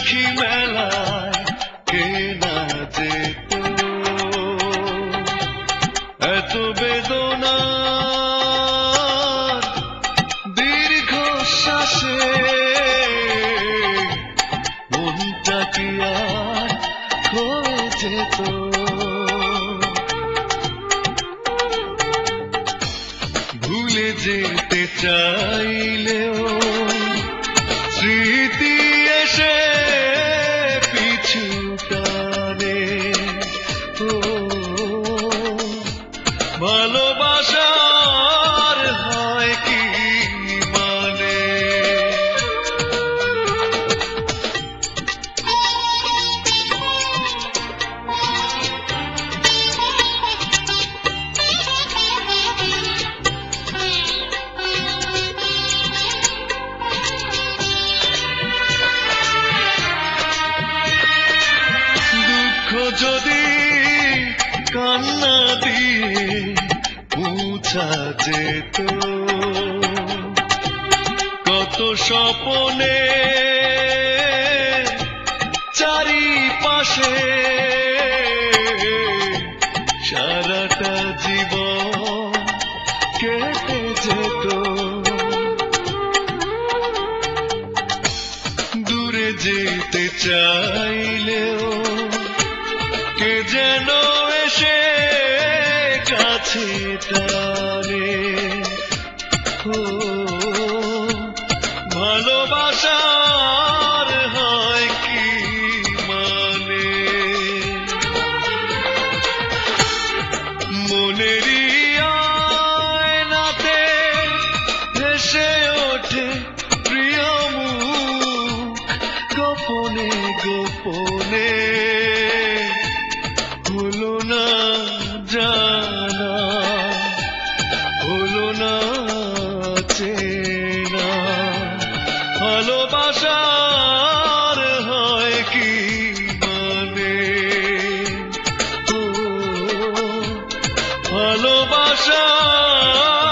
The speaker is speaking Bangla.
দেখি মেলায় কেনা যেত এত বেদনা দীর্ঘশ্বাসে মনটা কি আর হয়ে যেত ভুলে যেতে চাইলেও স্মৃতি এসে পিছু টানে ভালোবাসার হয় কি মানে যদি কান্না দিয়ে মুছা যেত কত স্বপ্নে চারিপাশে সারাটা জীবন কেটে যেত দূরে যেতে চাইলেও কে যেন এসে কাছে টানে ভালোবাসার হয় কি মানে মনেরই আয়নাতে ভেসে ওঠে প্রিয় মুখ গোপনে গোপনে হলো না জানা হলো না চেনা ভালোবাসার হয় কি মানে ভালোবাসা